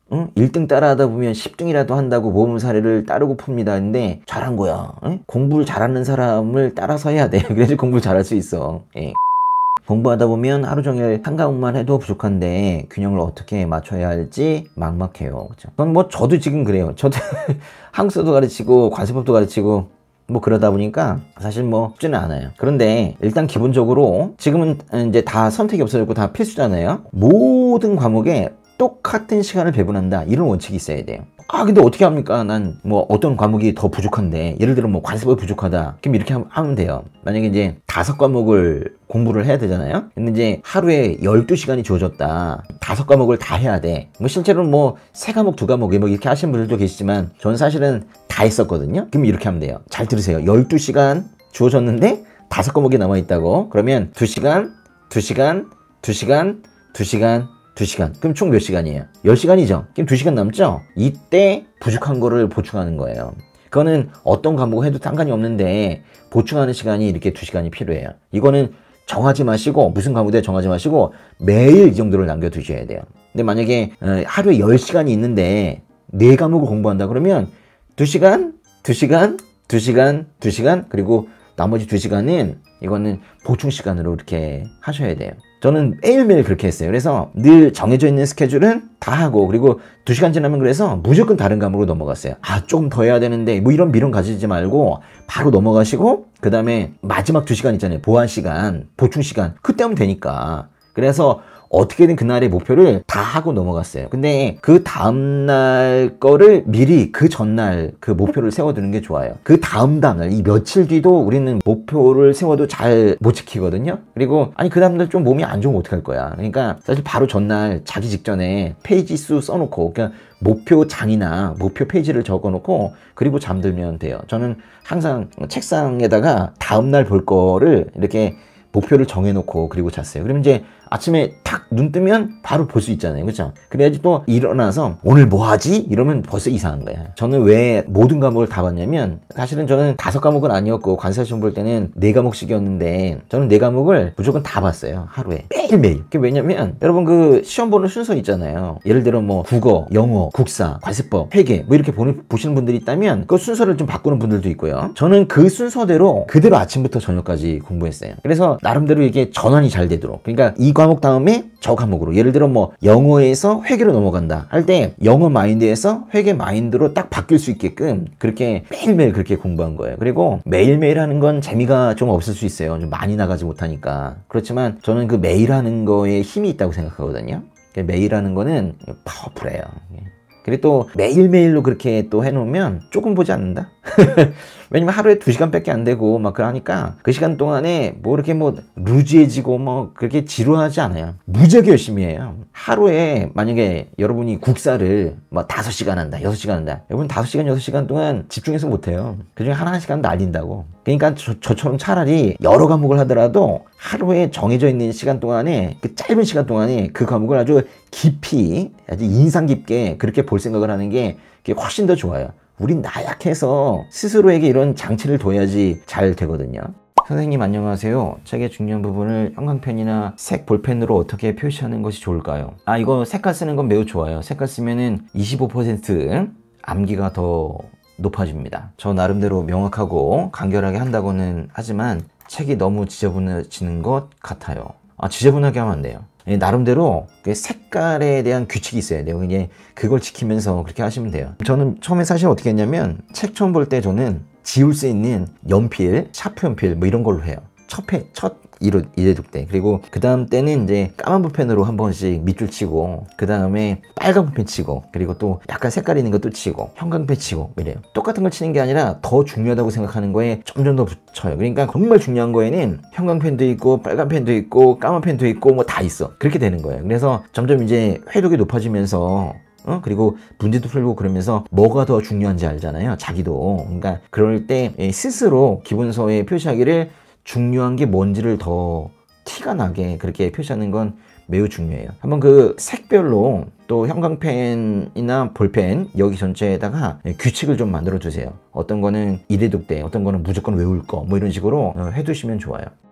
응? 1등 따라하다 보면 10등이라도 한다고 모범 사례를 따르고 풉니다. 근데 잘한 거야. 응? 공부를 잘하는 사람을 따라서 해야 돼. 그래야지 공부를 잘할 수 있어. 예. 공부하다 보면 하루 종일 한 과목만 해도 부족한데 균형을 어떻게 맞춰야 할지 막막해요. 그죠? 그건 뭐 저도 지금 그래요. 저도 한국사도 가르치고 관세법도 가르치고 뭐 그러다 보니까 사실 뭐 쉽지는 않아요. 그런데 일단 기본적으로 지금은 이제 다 선택이 없어졌고 다 필수잖아요. 모든 과목에 똑같은 시간을 배분한다, 이런 원칙이 있어야 돼요. 아 근데 어떻게 합니까? 난 뭐 어떤 과목이 더 부족한데, 예를 들어 뭐 관세법이 부족하다, 그럼 이렇게 하면 돼요. 만약에 이제 5과목을 공부를 해야 되잖아요. 근데 이제 하루에 12시간이 주어졌다, 5과목을 다 해야 돼. 뭐 실제로는 뭐 3과목 2과목 뭐 이렇게 하시는 분들도 계시지만 저는 사실은 다 했었거든요. 그럼 이렇게 하면 돼요. 잘 들으세요. 12시간 주어졌는데 5과목이 남아있다고. 그러면 2시간 2시간 2시간 2시간 2시간. 그럼 총 몇 시간이에요? 10시간이죠? 그럼 2시간 남죠? 이때 부족한 거를 보충하는 거예요. 그거는 어떤 과목 해도 상관이 없는데 보충하는 시간이 이렇게 2시간이 필요해요. 이거는 정하지 마시고, 무슨 과목에 정하지 마시고 매일 이 정도를 남겨두셔야 돼요. 근데 만약에 하루에 10시간이 있는데 4과목을 공부한다 그러면 2시간, 2시간, 2시간, 2시간, 그리고 나머지 2시간은 이거는 보충 시간으로 이렇게 하셔야 돼요. 저는 매일매일 그렇게 했어요. 그래서 늘 정해져 있는 스케줄은 다 하고, 그리고 2시간 지나면 그래서 무조건 다른 과목으로 넘어갔어요. 아 조금 더 해야 되는데 뭐 이런 미련 가지지 말고 바로 넘어가시고, 그 다음에 마지막 2시간 있잖아요. 보완 시간, 보충 시간, 그때 하면 되니까. 그래서 어떻게든 그날의 목표를 다 하고 넘어갔어요. 근데 그 다음날 거를 미리 그 전날 그 목표를 세워두는 게 좋아요. 그 다음날 이 며칠 뒤도 우리는 목표를 세워도 잘 못 지키거든요. 그리고 아니 그 다음날 좀 몸이 안 좋으면 어떡할 거야. 그러니까 사실 바로 전날 자기 직전에 페이지 수 써놓고, 그냥 목표 장이나 목표 페이지를 적어놓고 그리고 잠들면 돼요. 저는 항상 책상에다가 다음날 볼 거를 이렇게 목표를 정해놓고 그리고 잤어요. 그러면 이제 아침에 탁 눈 뜨면 바로 볼 수 있잖아요. 그렇죠? 그래야지 또 일어나서 오늘 뭐 하지? 이러면 벌써 이상한 거야. 저는 왜 모든 과목을 다 봤냐면, 사실은 저는 5과목은 아니었고 관세사 시험 볼 때는 4과목씩이었는데 저는 4과목을 무조건 다 봤어요. 하루에 매일매일. 그게 왜냐면 여러분 그 시험 보는 순서 있잖아요. 예를 들어 뭐 국어, 영어, 국사, 관세법, 회계 뭐 이렇게 보시는 분들이 있다면 그 순서를 좀 바꾸는 분들도 있고요. 저는 그 순서대로 그대로 아침부터 저녁까지 공부했어요. 그래서 나름대로 이게 전환이 잘 되도록. 그러니까 이 과목 다음에 저 과목으로, 예를 들어 뭐 영어에서 회계로 넘어간다 할 때 영어 마인드에서 회계 마인드로 딱 바뀔 수 있게끔 그렇게 매일매일 그렇게 공부한 거예요. 그리고 매일매일 하는 건 재미가 좀 없을 수 있어요. 좀 많이 나가지 못하니까. 그렇지만 저는 그 매일 하는 거에 힘이 있다고 생각하거든요. 매일 하는 거는 파워풀해요. 그리고 또 매일매일로 그렇게 또 해놓으면 조금 보지 않는다? 왜냐면 하루에 2시간밖에 안 되고 막 그러니까 그 시간 동안에 뭐 이렇게 뭐 루즈해지고 뭐 그렇게 지루하지 않아요. 무지하게 열심히 해요. 하루에 만약에 여러분이 국사를 뭐 5시간 한다, 6시간 한다. 여러분 5시간, 6시간 동안 집중해서 못해요. 그중에 하나 시간 날린다고. 그러니까 저처럼 차라리 여러 과목을 하더라도 하루에 정해져 있는 시간 동안에, 그 짧은 시간 동안에 그 과목을 아주 깊이, 아주 인상 깊게 그렇게 볼 생각을 하는 게 그게 훨씬 더 좋아요. 우린 나약해서 스스로에게 이런 장치를 둬야지 잘 되거든요. 선생님 안녕하세요. 책의 중요한 부분을 형광펜이나 색 볼펜으로 어떻게 표시하는 것이 좋을까요? 아 이거 색깔 쓰는 건 매우 좋아요. 색깔 쓰면은 25% 암기가 더 높아집니다. 저 나름대로 명확하고 간결하게 한다고는 하지만 책이 너무 지저분해지는 것 같아요. 아 지저분하게 하면 안 돼요. 나름대로 색깔에 대한 규칙이 있어야 돼요. 이제 그걸 지키면서 그렇게 하시면 돼요. 저는 처음에 사실 어떻게 했냐면, 책 처음 볼 때 저는 지울 수 있는 연필, 샤프 연필 뭐 이런 걸로 해요. 첫 이래독 때. 그리고 그 다음 때는 이제 까만 볼펜으로 한 번씩 밑줄 치고, 그 다음에 빨간 볼펜 치고, 그리고 또 약간 색깔 있는 것도 치고, 형광펜 치고 이래요. 똑같은 걸 치는 게 아니라 더 중요하다고 생각하는 거에 점점 더 붙여요. 그러니까 정말 중요한 거에는 형광펜도 있고 빨간 펜도 있고 까만 펜도 있고 뭐 다 있어. 그렇게 되는 거예요. 그래서 점점 이제 회독이 높아지면서 그리고 문제도 풀고 그러면서 뭐가 더 중요한지 알잖아요. 자기도. 그러니까 그럴 때 스스로 기본서에 표시하기를 중요한 게 뭔지를 더 티가 나게 그렇게 표시하는 건 매우 중요해요. 한번 그 색별로 또 형광펜이나 볼펜 여기 전체에다가 규칙을 좀 만들어 두세요. 어떤 거는 1회독 때, 어떤 거는 무조건 외울 거 뭐 이런 식으로 해두시면 좋아요.